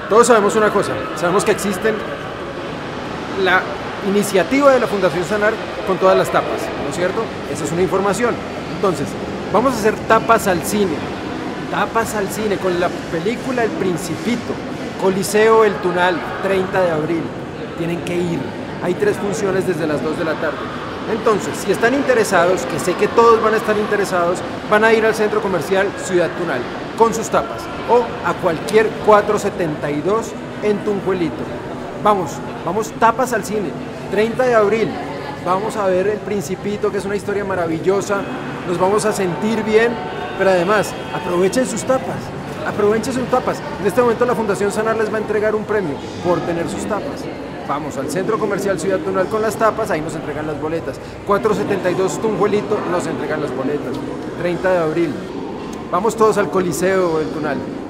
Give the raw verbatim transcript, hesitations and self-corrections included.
Todos sabemos una cosa, sabemos que existen la iniciativa de la Fundación Sanar con todas las tapas, ¿no es cierto? Esa es una información. Entonces, vamos a hacer tapas al cine, tapas al cine con la película El Principito, Coliseo El Tunal, treinta de abril. Tienen que ir, hay tres funciones desde las dos de la tarde. Entonces, si están interesados, que sé que todos van a estar interesados, van a ir al Centro Comercial Ciudad Tunal con sus tapas o a cualquier cuatrocientos setenta y dos en Tunjuelito. Vamos, vamos tapas al cine, treinta de abril, vamos a ver El Principito, que es una historia maravillosa, nos vamos a sentir bien, pero además aprovechen sus tapas, aprovechen sus tapas. En este momento la Fundación Sanar les va a entregar un premio por tener sus tapas. Vamos al Centro Comercial Ciudad Tunal con las tapas, ahí nos entregan las boletas. cuatrocientos setenta y dos Tunjuelito nos entregan las boletas. treinta de abril. Vamos todos al Coliseo del Tunal.